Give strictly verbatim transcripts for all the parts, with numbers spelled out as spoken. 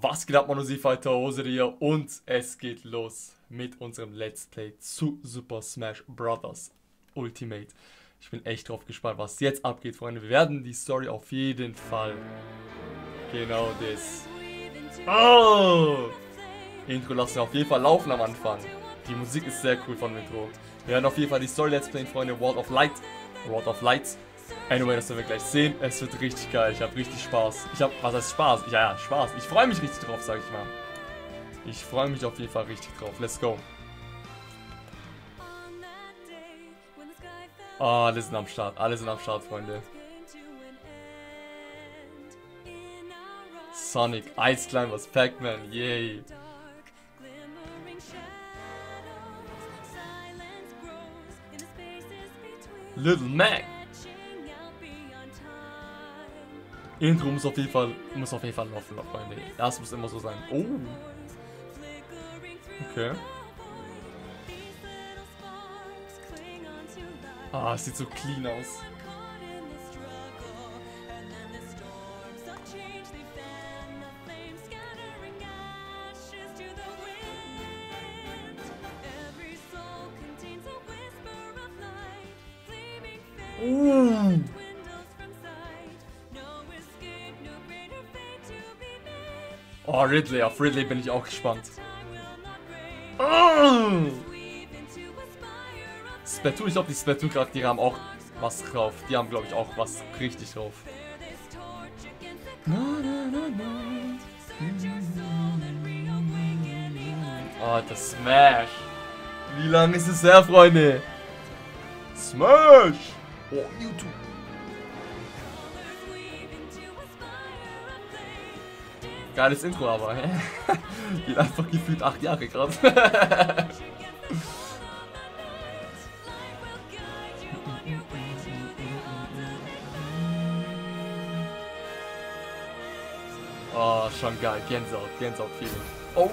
Was geht ab, Monosifalter Hose hier? Und es geht los mit unserem Let's Play zu Super Smash Bros. Ultimate. Ich bin echt drauf gespannt, was jetzt abgeht, Freunde. Wir werden die Story auf jeden Fall. Genau das. Oh! Intro lassen wir auf jeden Fall laufen am Anfang. Die Musik ist sehr cool von dem Intro. Wir werden auf jeden Fall die Story Let's Playen, Freunde. World of Light. World of Light. Anyway, das werden wir gleich sehen. Es wird richtig geil. Ich habe richtig Spaß. Ich habe, was heißt Spaß? Ja, ja, Spaß. Ich freue mich richtig drauf, sag ich mal. Ich freue mich auf jeden Fall richtig drauf. Let's go. Oh, alle sind am Start. Alle sind am Start, Freunde. Sonic, Ice Climbers, Pac-Man, yay. Little Mac. Intro muss auf jeden Fall, muss auf jeden Fall laufen, Freunde. Das muss immer so sein. Oh. Okay. Ah, es sieht so clean aus. Uh. Oh, Ridley, auf Ridley bin ich auch gespannt. Oh. Splatoon, ich glaube, die Splatoon-Charaktere haben auch was drauf. Die haben, glaube ich, auch was richtig drauf. Oh, das Smash. Wie lange ist es her, Freunde? Smash! Oh, YouTube. Geiles Intro, aber. Geht einfach gefühlt acht Jahre gerade. Oh, schon geil. Gänsehaut, Gänsehaut, Feeling. Oh!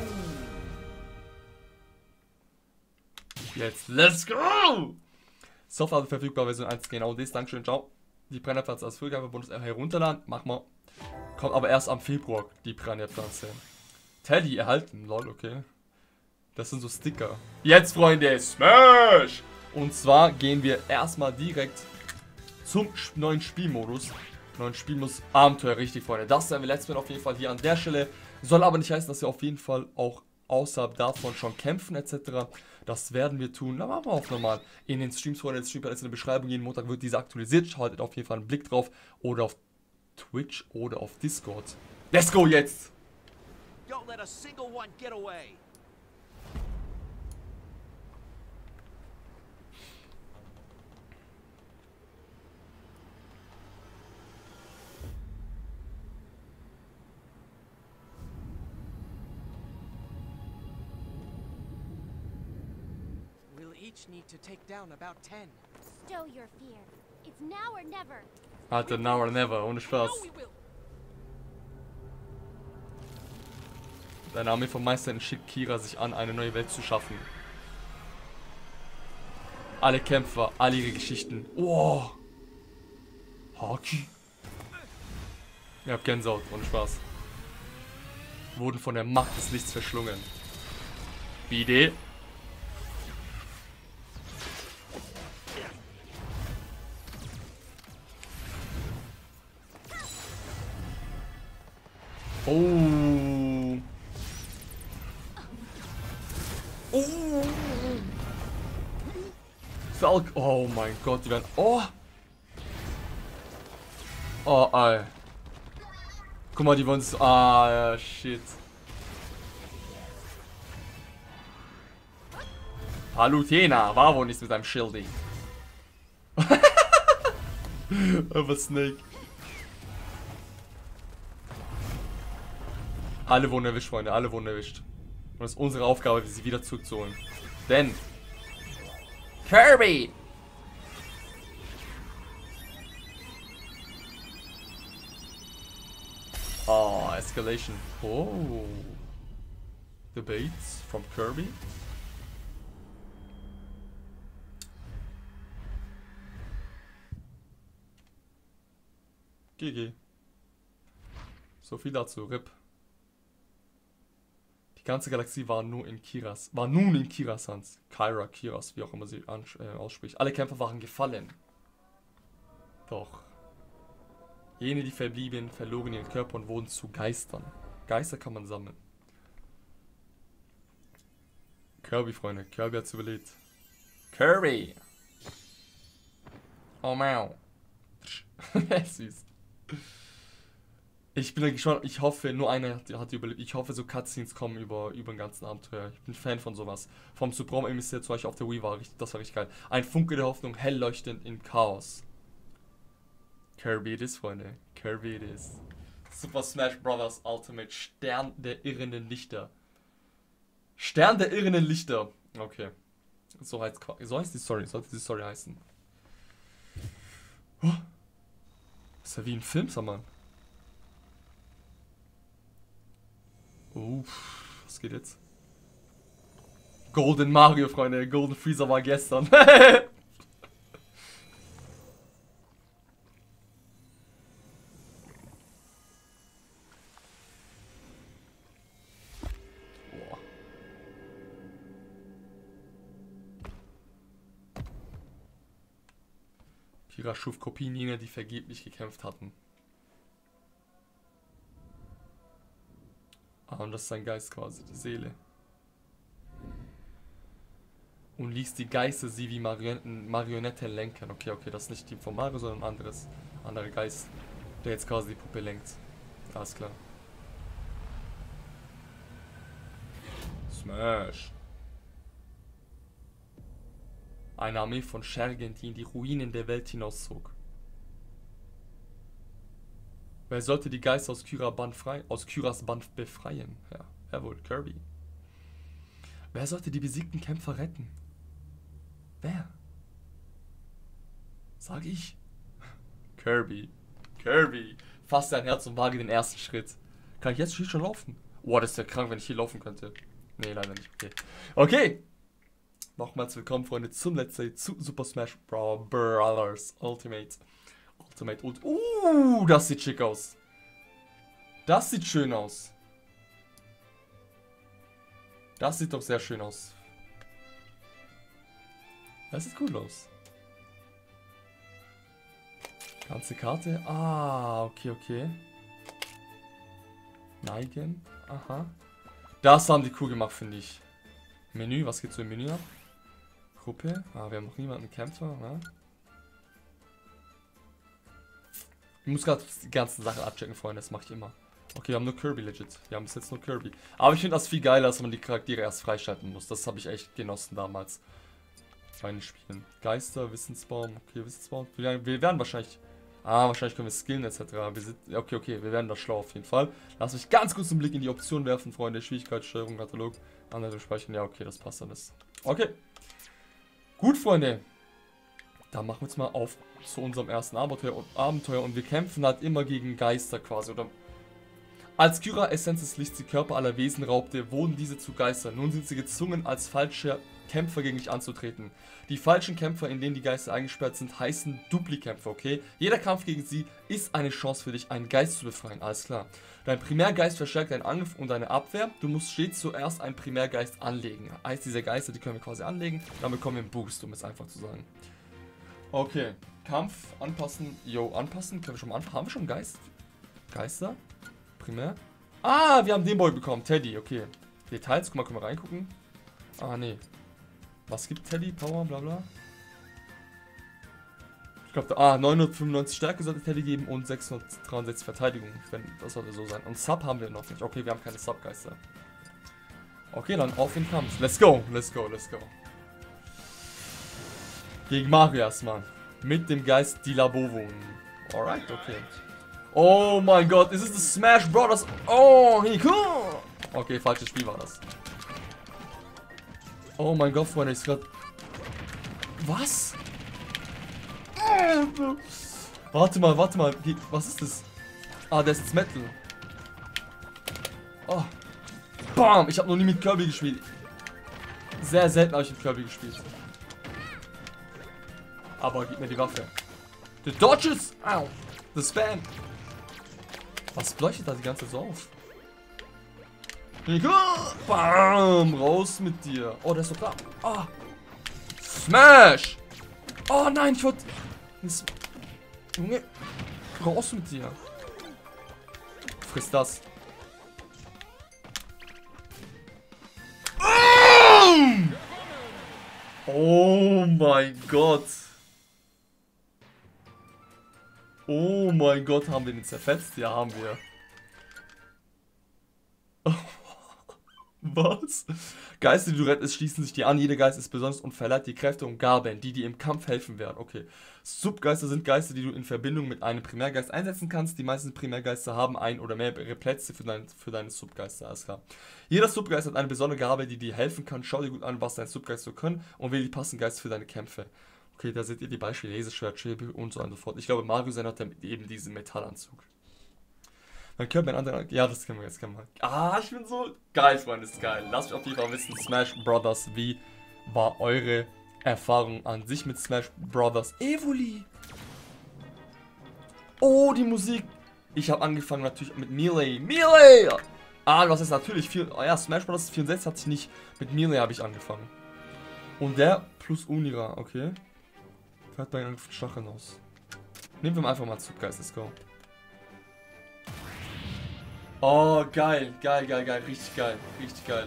Jetzt, let's go! Sofort verfügbar, Version eins, genau das. Dankeschön, ciao. Die Brennerpflanze als Frühgabebonus herunterladen. Mach mal. Kommt aber erst am Februar, die Brennerpflanze. Teddy erhalten, lol, okay. Das sind so Sticker. Jetzt, Freunde, Smash! Und zwar gehen wir erstmal direkt zum neuen Spielmodus. Neuen Spielmodus Abenteuer, richtig, Freunde. Das werden wir letztes Mal auf jeden Fall hier an der Stelle. Soll aber nicht heißen, dass wir auf jeden Fall auch außerhalb davon schon kämpfen, et cetera. Das werden wir tun. Da machen wir auch nochmal in den Streams, Freunde. Der Stream ist in der Beschreibung. Jeden Montag wird diese aktualisiert. Haltet auf jeden Fall einen Blick drauf. Oder auf Twitch oder auf Discord. Let's go jetzt! Don't let a single one get away. We'll each need to take down about ten. Stow your fear. It's now or never. Alter, now or never, ohne Spaß. Deine Armee von Meistern schickt Kira sich an, eine neue Welt zu schaffen. Alle Kämpfer, alle ihre Geschichten. Oh! Haki. Ihr habt Gänsehaut, ohne Spaß. Wurden von der Macht des Lichts verschlungen. Bide. Oh. Oh. Falk. Oh mein Gott, die werden. Oh. Oh, ey. Guck mal, die wollen es. Ah, shit. Palutena, war wohl nichts mit seinem Schildi. Aber Snake. Alle wurden erwischt, Freunde, alle wurden erwischt. Und es ist unsere Aufgabe, sie wieder zurückzuholen. Denn Kirby! Oh, Escalation. Oh. Debates from Kirby. G G. So viel dazu, R I P. Die ganze Galaxie war nur in Kiras. War nun in Kiras Hand. Kyra, Kiras, wie auch immer sie äh, ausspricht. Alle Kämpfer waren gefallen. Doch. Jene, die verblieben, verloren ihren Körper und wurden zu Geistern. Geister kann man sammeln. Kirby, Freunde. Kirby hat's überlebt. Kirby! Oh, mau. Süß. Ich bin gespannt. Ich hoffe, nur einer hat, hat überlebt. Ich hoffe, so Cutscenes kommen über, über den ganzen Abenteuer. Ich bin Fan von sowas. Vom Supreme Emissär zum Beispiel auf der Wii war richtig, das war richtig geil. Ein Funke der Hoffnung, hell leuchtend im Chaos. Kirby it is, Freunde. Kirby it is. Super Smash Bros. Ultimate. Stern der irrenden Lichter. Stern der irrenden Lichter. Okay. So heißt, so heißt die Story. Sollte die Story heißen. Oh. Das ist ja wie ein Film, sag mal. Oh, was geht jetzt? Golden Mario, Freunde. Golden Freezer war gestern. Boah. Kira schuf Kopien jener, die vergeblich gekämpft hatten. Ah, und das ist sein Geist quasi, die Seele. Und ließ die Geister sie wie Marionetten, Marionetten lenken. Okay, okay, das ist nicht Team von Mario, sondern ein anderes. Anderer Geist, der jetzt quasi die Puppe lenkt. Alles klar. Smash. Eine Armee von Schergen, die in die Ruinen der Welt hinauszog. Wer sollte die Geister aus Kyra Band frei, aus Kyras Band befreien? Ja, jawohl, Kirby. Wer sollte die besiegten Kämpfer retten? Wer? Sag ich. Kirby. Kirby. Fass dein Herz und wage den ersten Schritt. Kann ich jetzt schon laufen? Boah, das ist ja krank, wenn ich hier laufen könnte. Nee, leider nicht. Okay. Okay. Nochmals willkommen, Freunde, zum Let's Play zu Super Smash Bros. Ultimate. Ultimate Ult. Uh, das sieht schick aus. Das sieht schön aus. Das sieht doch sehr schön aus. Das sieht cool aus. Ganze Karte. Ah, okay, okay. Neigen. Aha. Das haben die cool gemacht, finde ich. Menü, was geht so im Menü ab? Gruppe. Ah, wir haben noch niemanden Kämpfer, ne? Ich muss gerade die ganzen Sachen abchecken, Freunde, das mache ich immer. Okay, wir haben nur Kirby legit. Wir haben bis jetzt nur Kirby. Aber ich finde das viel geiler, dass man die Charaktere erst freischalten muss. Das habe ich echt genossen damals. Bei den Spielen. Geister, Wissensbaum. Okay, Wissensbaum. Wir, wir werden wahrscheinlich... Ah, wahrscheinlich können wir skillen et cetera. Wir sind, okay, okay, wir werden da schlau auf jeden Fall. Lass mich ganz kurz einen Blick in die Optionen werfen, Freunde. Schwierigkeitssteuerung, Katalog. Andere speichern. Ja, okay, das passt alles. Okay. Gut, Freunde. Dann machen wir jetzt mal auf zu unserem ersten Abenteuer und, Abenteuer und wir kämpfen halt immer gegen Geister quasi. Oder als Kyra Essenz des Lichts die Körper aller Wesen raubte, wurden diese zu Geistern. Nun sind sie gezwungen, als falsche Kämpfer gegen dich anzutreten. Die falschen Kämpfer, in denen die Geister eingesperrt sind, heißen Duplikämpfer, okay? Jeder Kampf gegen sie ist eine Chance für dich, einen Geist zu befreien, alles klar. Dein Primärgeist verstärkt deinen Angriff und deine Abwehr. Du musst stets zuerst einen Primärgeist anlegen. Heißt, diese Geister, die können wir quasi anlegen, dann bekommen wir einen Boost, um es einfach zu sagen. Okay, Kampf, anpassen, yo, anpassen, können wir schon mal anfangen. Haben wir schon Geist? Geister? Primär? Ah, wir haben den Boy bekommen, Teddy, okay. Details, guck mal, können wir reingucken. Ah, nee. Was gibt Teddy? Power, bla bla. Ich glaube, ah, neunhundertfünfundneunzig Stärke sollte Teddy geben und sechshundertdreiundsechzig Verteidigung. Wenn, das sollte so sein. Und Sub haben wir noch nicht. Okay, wir haben keine Sub-Geister. Okay, dann auf den Kampf. Let's go, let's go, let's go. Gegen Mario erstmal. Mit dem Geist Dilabovo. Alright, okay. Oh mein Gott, ist es das Smash Bros. Oh, hier, cool. Okay, falsches Spiel war das. Oh mein Gott, Freunde, ist gerade... Was? Warte mal, warte mal. Was ist das? Ah, das ist Metal. Oh. Bam! Ich habe noch nie mit Kirby gespielt. Sehr selten habe ich mit Kirby gespielt. Aber gib mir die Waffe. The Dodges! Au! The Spam! Was leuchtet da die ganze Zeit so auf? Bam! Raus mit dir. Oh, der ist doch da. Oh. Smash! Oh nein, ich wollte... Junge, raus mit dir. Friss das. Oh mein Gott. Oh mein Gott, haben wir den zerfetzt? Ja, haben wir. Was? Geister, die du rettest, schließen sich dir an. Jeder Geist ist besonders und verleiht dir Kräfte und Gaben, die dir im Kampf helfen werden. Okay. Subgeister sind Geister, die du in Verbindung mit einem Primärgeist einsetzen kannst. Die meisten Primärgeister haben ein oder mehrere Plätze für, dein, für deine Subgeister. Alles klar. Jeder Subgeist hat eine besondere Gabe, die dir helfen kann. Schau dir gut an, was deine Subgeister können und wähle die passenden Geister für deine Kämpfe. Okay, da seht ihr die Beispiele. Laserschwert, Schäbe und so weiter und so fort. Ich glaube, Mario sein hat eben diesen Metallanzug. Dann können wir ein anderer. Ja, das können wir jetzt. Können wir. Ah, ich bin so geil, Freunde, ist geil. Lasst mich auf jeden Fall wissen, Smash Brothers, wie war eure Erfahrung an sich mit Smash Brothers Evoli? Oh, die Musik. Ich habe angefangen natürlich mit Melee. Melee! Ah, was ist natürlich viel. Oh ja, Smash Brothers vierundsechzig hat sich nicht. Mit Melee habe ich angefangen. Und der plus Unira, okay. Fährt bei einem Stacheln aus. Nehmen wir mal einfach mal Subgeist, let's go. Oh, geil, geil, geil, geil, richtig geil, richtig geil.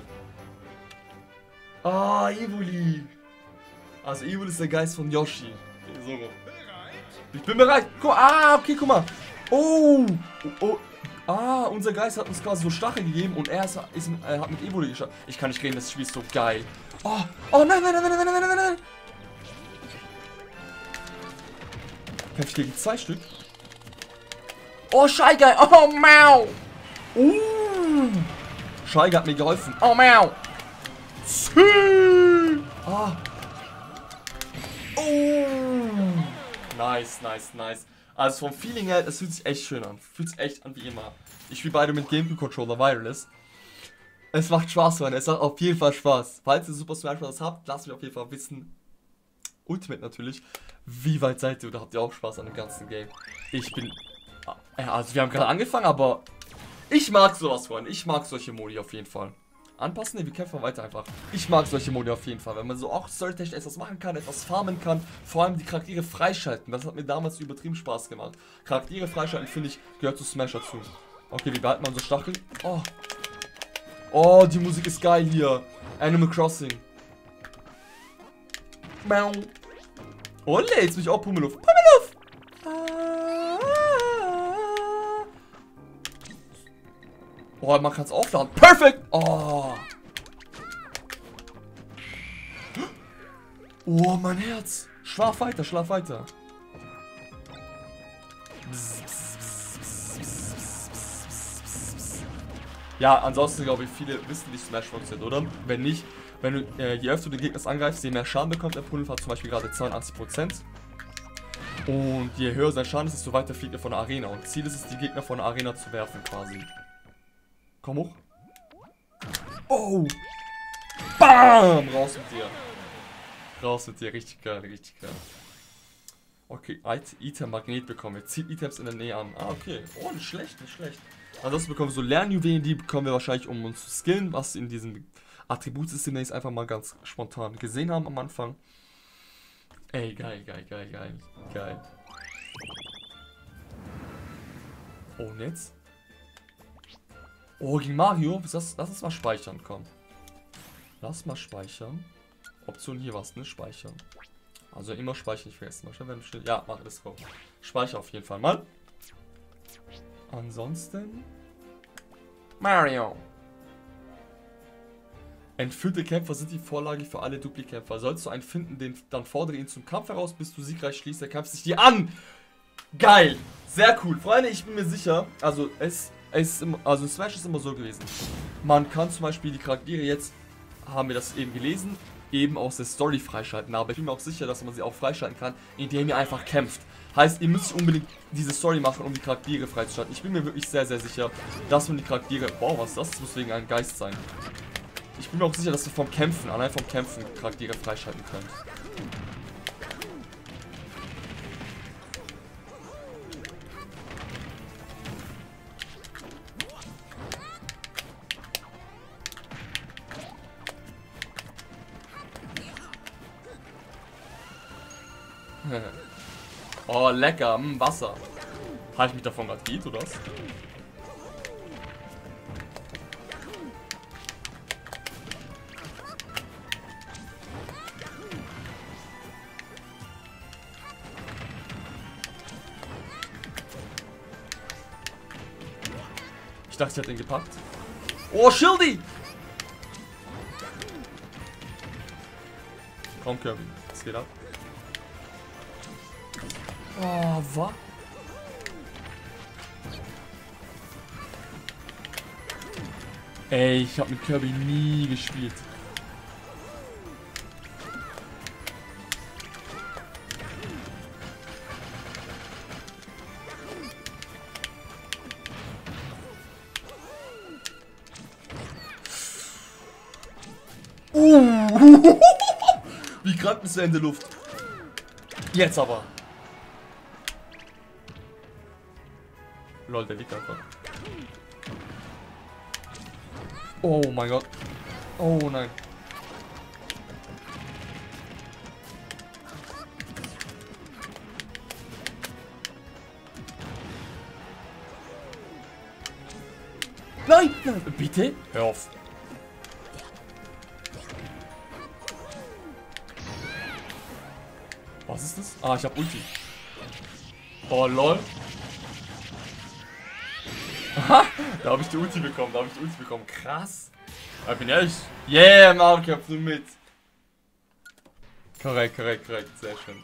Ah, Evoli. Also Evoli ist der Geist von Yoshi. So rum. Ich bin bereit. Guck, ah, okay, guck mal. Oh, oh, oh. Ah, unser Geist hat uns quasi so Stachel gegeben und er ist, ist, äh, hat mit Evoli geschafft. Ich kann nicht reden, das Spiel ist so geil. Oh, oh nein, nein, nein, nein, nein, nein, nein, nein. Kämpfe ich gegen zwei Stück? Oh, Shy Guy. Oh, Mau. Uh. Shy Guy hat mir geholfen. Oh, Mau. Ah. Oh. Nice, nice, nice. Also vom Feeling her, es fühlt sich echt schön an. Fühlt sich echt an wie immer. Ich spiele beide mit GameCube-Controller Wireless. Es macht Spaß, Mann. Es macht auf jeden Fall Spaß. Falls ihr Super Smash Bros. Habt, lasst mich auf jeden Fall wissen. Ultimate natürlich. Wie weit seid ihr oder habt ihr auch Spaß an dem ganzen Game? Ich bin... Ja, also wir haben gerade angefangen, aber... Ich mag sowas, Freunde. Ich mag solche Modi auf jeden Fall. Anpassen? Ne, wir kämpfen weiter einfach. Ich mag solche Modi auf jeden Fall. Wenn man so auch storytechnisch etwas machen kann, etwas farmen kann. Vor allem die Charaktere freischalten. Das hat mir damals übertrieben Spaß gemacht. Charaktere freischalten, finde ich, gehört zu Smash dazu. Okay, wir behalten mal unsere Stacheln. Oh. Oh, die Musik ist geil hier. Animal Crossing. Oh, jetzt bin ich auch Pummeluff. Pummeluff! Oh, man kann es aufladen. Perfekt! Oh. Oh, mein Herz. Schlaf weiter, schlaf weiter. Ja, ansonsten glaube ich, viele wissen, wie Smash funktioniert, oder? Wenn nicht, wenn du, äh, je öfter du den Gegner angreifst, je mehr Schaden bekommt der Pulver, hat zum Beispiel gerade zweiundachtzig Prozent. Und je höher sein Schaden ist, desto weiter fliegt er von der Arena. Und Ziel ist es, die Gegner von der Arena zu werfen, quasi. Komm hoch. Oh! Bam! Raus mit dir. Raus mit dir. Richtig geil, richtig geil. Okay, Item Magnet bekommen wir. Zieht Items in der Nähe an. Ah, okay. Oh, nicht schlecht, nicht schlecht. Ansonsten bekommen wir so Lernjuwelen, die bekommen wir wahrscheinlich, um uns zu skillen, was in diesem Attributsystem jetzt einfach mal ganz spontan gesehen haben am Anfang. Ey, geil, geil, geil, geil. Geil. Oh, und jetzt? Oh, gegen Mario? Lass, lass uns mal speichern, komm. Lass mal speichern. Option hier was, ne? Speichern. Also immer speichern, ich vergesse mal. Ja, mach das drauf. Speicher auf jeden Fall mal. Ansonsten... Mario. Entführte Kämpfer sind die Vorlage für alle Duplikämpfer. Sollst du einen finden, den, dann fordere ihn zum Kampf heraus, bis du siegreich schließt. Der Kampf sich dir an. Geil. Sehr cool. Freunde, ich bin mir sicher, also es... Es ist immer, also Smash ist immer so gewesen. Man kann zum Beispiel die Charaktere jetzt, haben wir das eben gelesen, eben aus der Story freischalten. Aber ich bin mir auch sicher, dass man sie auch freischalten kann, indem ihr einfach kämpft. Heißt, ihr müsst unbedingt diese Story machen, um die Charaktere freizuschalten. Ich bin mir wirklich sehr, sehr sicher, dass man die Charaktere... Wow, was ist das? Das muss wegen ein Geist sein. Ich bin mir auch sicher, dass ihr vom Kämpfen, allein vom Kämpfen Charaktere freischalten könnt. Oh, lecker. Hm, Wasser. Habe ich mich davon gerade geht, oder was? Ich dachte, ich hätte ihn gepackt. Oh, Schildi! Komm, Kirby. Es geht ab. Oh, was? Ey, ich habe mit Kirby nie gespielt. Uh. Wie krank ist er in der Luft? Jetzt aber. Lol, der liegt einfach. Oh mein Gott. Oh nein. Nein, nein, bitte? Hör auf. Was ist das? Ah, ich hab Ulti. Oh, lol. Aha, da habe ich die Ulti bekommen, da habe ich die Ulti bekommen. Krass. Ich bin ehrlich. Yeah, Mario, du mit. Korrekt, korrekt, korrekt. Sehr schön.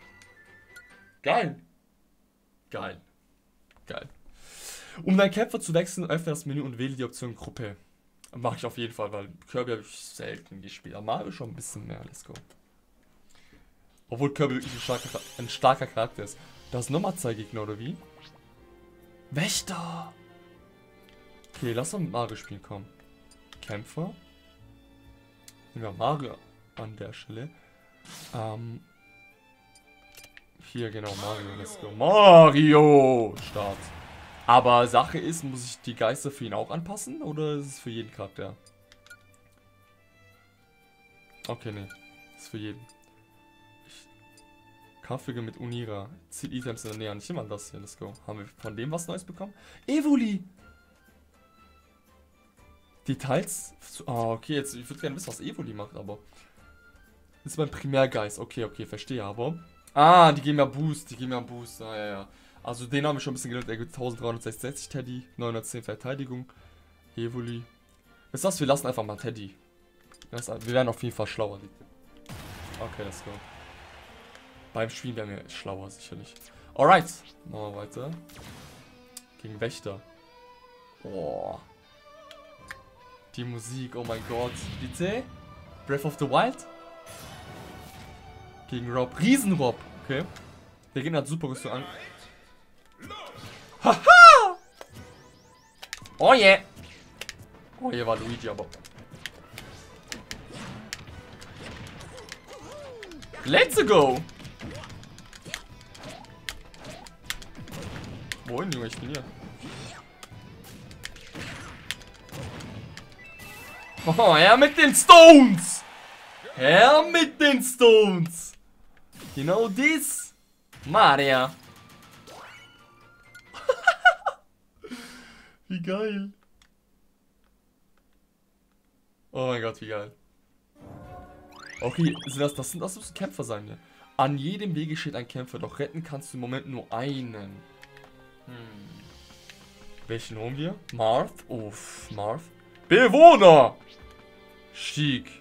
Geil. Geil. Geil. Um deinen Kämpfer zu wechseln, öffne das Menü und wähle die Option Gruppe. Mache ich auf jeden Fall, weil Kirby habe ich selten gespielt. Aber Mario schon ein bisschen mehr. Let's go. Obwohl Kirby wirklich ein starker, ein starker Charakter ist. Da ist nochmal zwei Gegner, oder wie? Wächter! Okay, lass uns mit Mario spielen, komm. Kämpfer. Nehmen wir Mario an der Stelle. Ähm. Hier, genau, Mario, let's go. Mario! Start. Aber Sache ist, muss ich die Geister für ihn auch anpassen? Oder ist es für jeden Charakter? Okay, nee. Ist für jeden. Kampfwege mit Unira. Zieht Items in der Nähe an. Ich nehme mal das hier. Let's go. Haben wir von dem was Neues bekommen? Evoli! Details? Ah, okay. Jetzt, ich würde gerne wissen, was Evoli macht, aber. Das ist mein Primärgeist. Okay, okay. Verstehe aber. Ah, die geben ja Boost. Die geben ja Boost. Ah, ja, ja. Also, den haben wir schon ein bisschen gelernt. Er gibt eintausenddreihundertsechsundsechzig Teddy. neunhundertzehn Verteidigung. Evoli. Weißt du was? Wir lassen einfach mal Teddy. Das, wir werden auf jeden Fall schlauer. Okay, let's go. Beim Spielen werden wir schlauer, sicherlich. Alright. Machen wir weiter. Gegen Wächter. Boah. Die Musik, oh mein Gott. Bitte? Breath of the Wild? Gegen Rob. Riesen-Rob. Okay. Der Gegner hat super Rüstung an. Haha! Oh yeah. Oh, hier war Luigi, aber. Let's go! Wohin, Junge? Ich bin hier. Oh, her mit den Stones! Her mit den Stones! Genau dies! Maria! Wie geil! Oh mein Gott, wie geil. Okay, sind das, das sind das müssen Kämpfer sein hier. An jedem Wege steht ein Kämpfer, doch retten kannst du im Moment nur einen. Hm. Welchen holen wir? Marth? Uff, Marth. Bewohner! Chic.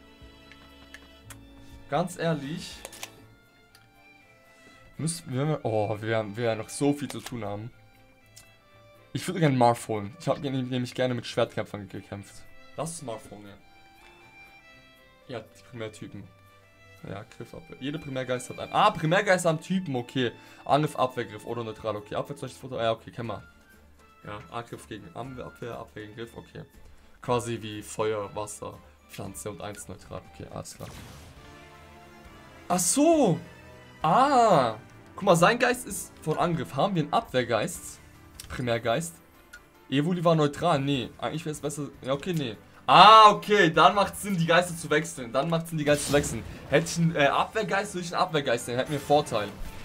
Ganz ehrlich. Müssen wir. Oh, wir werden, wir werden noch so viel zu tun haben. Ich würde gerne Marth holen. Ich habe nämlich gerne mit Schwertkämpfern gekämpft. Lass es Marth holen, ja. Ja, die Primärtypen. Ja, Griff, Abwehr. Jede Primärgeist hat einen. Ah, Primärgeist haben Typen, okay. Angriff, Abwehrgriff oder neutral, okay. Abwehr, Foto, ja, okay, kennen wir. Ja, Angriff gegen Abwehr, Abwehr gegen Griff, okay. Quasi wie Feuer, Wasser, Pflanze und eins neutral, okay, alles klar. Ach so! Ah! Guck mal, sein Geist ist von Angriff. Haben wir einen Abwehrgeist? Primärgeist? Evoli war neutral. Nee, eigentlich wäre es besser. Ja, okay, nee. Ah, okay, dann macht es Sinn, die Geister zu wechseln. Dann macht es Sinn, die Geister zu wechseln. Hätte ich einen äh, Abwehrgeist, würde ich einen Abwehrgeist nehmen. Hätten wir einen Vorteil.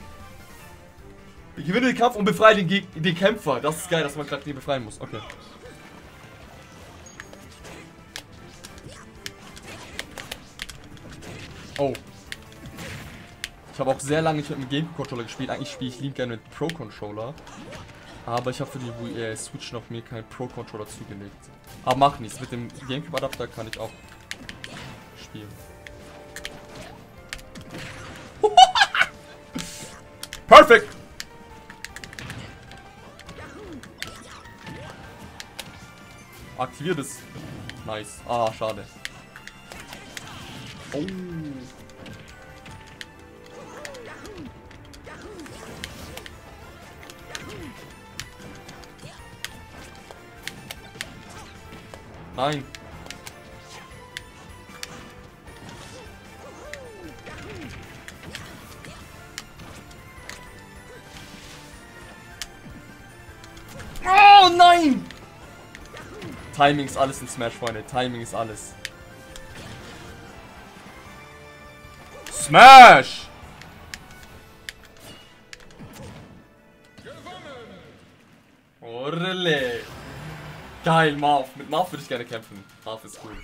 Ich gewinne den Kampf und befreie den, Geg den Kämpfer. Das ist geil, dass man gerade den befreien muss. Okay. Oh. Ich habe auch sehr lange nicht mit dem Gamecube-Controller gespielt. Eigentlich spiele ich lieb gerne mit Pro-Controller. Aber ich habe für die Wii, äh, Switch noch mir keinen Pro-Controller zugelegt. Aber macht nichts. Mit dem Gamecube-Adapter kann ich auch spielen. Perfekt! Aktiviert es. Nice. Ah, schade. Oh. Nein. Oh nein! Timing ist alles in Smash, Freunde. Timing ist alles. Smash! Orle! Geil, Marv. Mit Marv würde ich gerne kämpfen. Marv ist cool.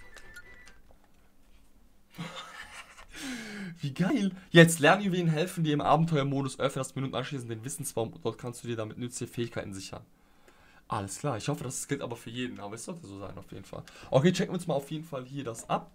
Wie geil. Jetzt Lernjuwelen helfen dir im Abenteuermodus öffnen das Minuten anschließend den Wissensbaum. Dort kannst du dir damit nützliche Fähigkeiten sichern. Alles klar. Ich hoffe, das gilt aber für jeden. Aber es sollte so sein, auf jeden Fall. Okay, checken wir uns mal auf jeden Fall hier das ab.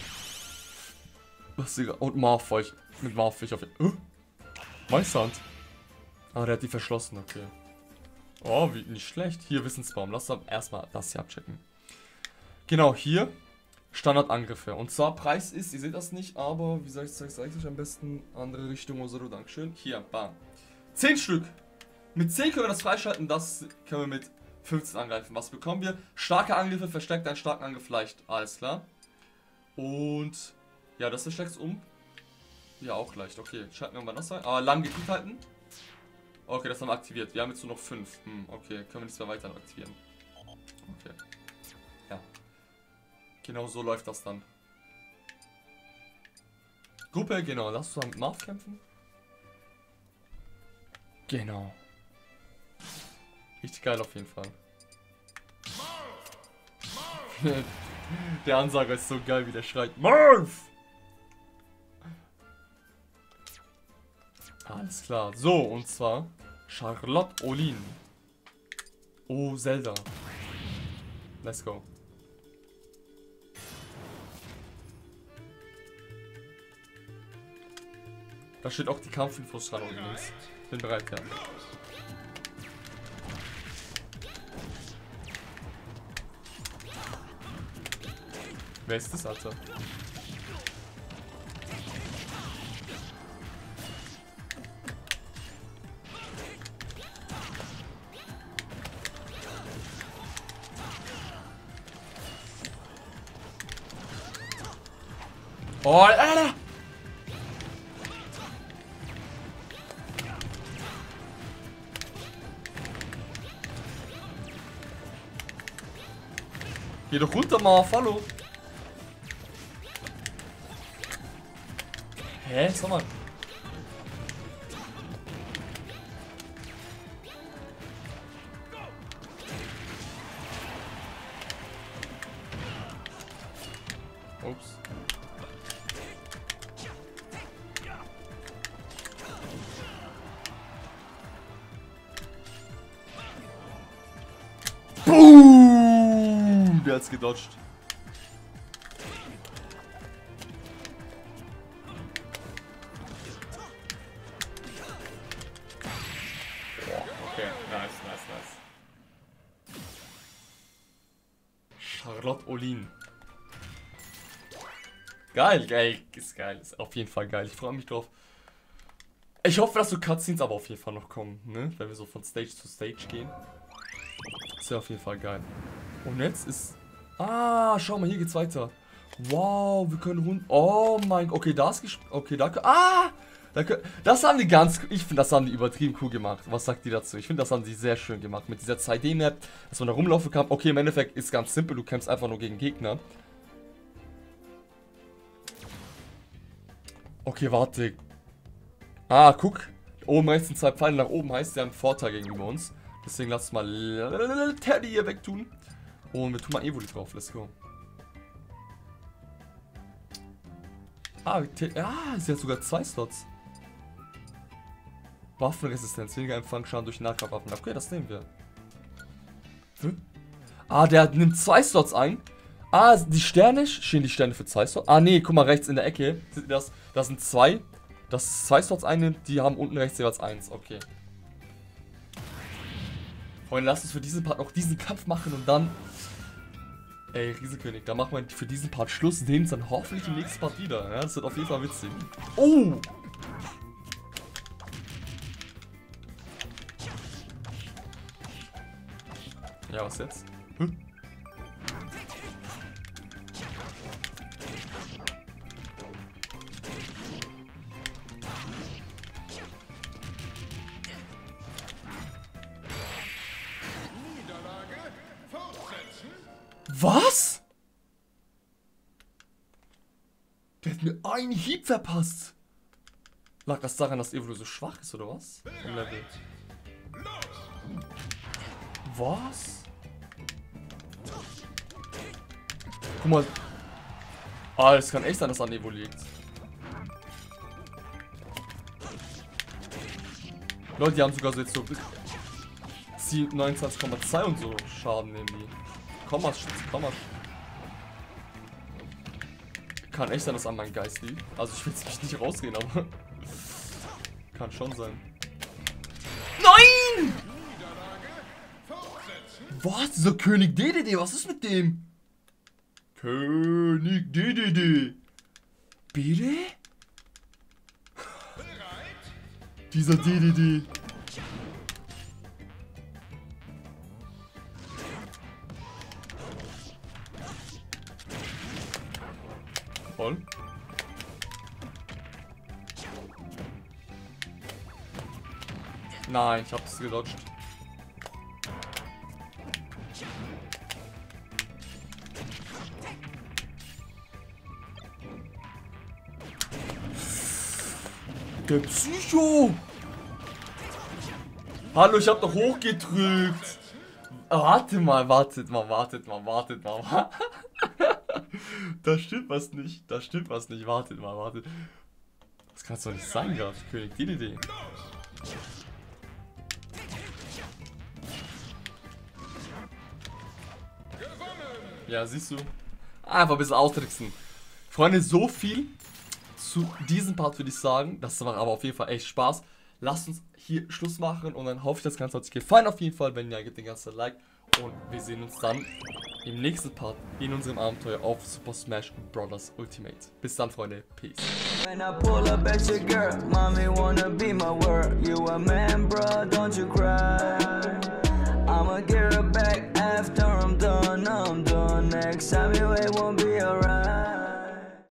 Was ist Und Marv wollte ich. Mit Marv will ich auf jeden Fall. Uh, Meisterhand. Ah, der hat die verschlossen. Okay. Oh, wie, nicht schlecht. Hier Wissensbaum. Lass uns erstmal das hier abchecken. Genau, hier Standardangriffe. Und zwar Preis ist, ihr seht das nicht, aber wie soll ich es euch am besten? Andere Richtung oder so, dankeschön. Hier, bam. zehn Stück. Mit zehn können wir das freischalten, das können wir mit fünfzehn angreifen. Was bekommen wir? Starke Angriffe verstärkt einen starken Angriff leicht. Alles klar. Und ja, das verstärkt es um. Ja, auch leicht. Okay, schalten wir mal das ein. Aber lang geklickt halten. Okay, das haben wir aktiviert. Wir haben jetzt nur noch fünf. Hm, okay, können wir nichts mehr weiter aktivieren. Okay. Ja. Genau so läuft das dann. Gruppe, genau. Lass uns mit Marv kämpfen. Genau. Richtig geil auf jeden Fall. Der Ansager ist so geil, wie der schreit. Marv! Alles klar. So, und zwar Charlotte Olin. Oh, Zelda. Let's go. Da steht auch die Kampfinfos dran unten links. Bin bereit, ja. Wer ist das, Alter? Oh, Alter! Geh doch runter, Marv, hallo! Hä? Sag mal. Ups. Boom! Der hat's gedodged. Charlotte Olin. Geil, geil, ist geil, ist auf jeden Fall geil. Ich freue mich drauf. Ich hoffe, dass so Cutscenes aber auf jeden Fall noch kommen, ne? Wenn wir so von Stage zu Stage gehen. Ist ja auf jeden Fall geil. Und jetzt ist... Ah, schau mal, hier geht's weiter. Wow, wir können rund... Oh mein... Okay, da ist... Okay, da... Ah! Das haben die ganz, ich finde, das haben die übertrieben cool gemacht. Was sagt die dazu? Ich finde, das haben die sehr schön gemacht. Mit dieser zwei D Map, dass man da rumlaufen kann. Okay, im Endeffekt ist ganz simpel, du kämpfst einfach nur gegen Gegner. Okay, warte. Ah, guck. Oben rechts sind zwei Pfeile nach oben, heißt der einen Vorteil gegenüber uns. Deswegen lass mal Teddy hier wegtun. Und wir tun mal Evoli drauf, let's go. Ah, ah, sie hat sogar zwei Slots. Waffenresistenz, weniger Empfangsschaden durch Nahkampfwaffen. Okay, das nehmen wir. Hm? Ah, der nimmt zwei Slots ein. Ah, die Sterne, stehen die Sterne für zwei Slots? Ah, nee, guck mal, rechts in der Ecke. Das, das sind zwei. Das zwei Slots einnimmt, die haben unten rechts jeweils eins. Okay. Freunde, lasst uns für diesen Part noch diesen Kampf machen und dann... Ey, Riesenkönig, da machen wir für diesen Part Schluss und sehen uns dann hoffentlich im nächsten Part wieder. Ja, das wird auf jeden Fall witzig. Oh! Ja, was jetzt? Hm? Was? Der hat mir einen Hieb verpasst. Lag das daran, dass Evoli so schwach ist, oder was? Im Level. Was? Guck mal. Ah, es kann echt sein, dass an Evoli liegt. Leute, die haben sogar so jetzt so neunundzwanzig Komma zwei und so Schaden nehmen die. Kommas, Kommas. Kann echt sein, dass an meinem Geist liegt. Also ich will jetzt mich nicht rausgehen, aber kann schon sein. Nein! Was? Dieser König D D D, was ist mit dem? König D D D. Bitte? Dieser D D D. Voll. Nein, ich hab's gedodged. Der Psycho! Hallo, ich hab doch hochgedrückt. Warte mal, wartet mal, wartet mal, wartet mal. Da stimmt was nicht, da stimmt was nicht. Wartet mal, wartet. Das kann's doch nicht sein, gerade. König D D D. Ja, siehst du. Einfach ein bisschen austricksen. Freunde, so viel zu diesem Part würde ich sagen. Das war aber auf jeden Fall echt Spaß. Lasst uns hier Schluss machen und dann hoffe ich, das Ganze hat euch gefallen auf jeden Fall. Wenn ja, gebt den ganzen Like und wir sehen uns dann im nächsten Part in unserem Abenteuer auf Super Smash Bros. Ultimate. Bis dann, Freunde. Peace. When I pull up at your girl, mommy wanna be my world. You a man, bro, don't you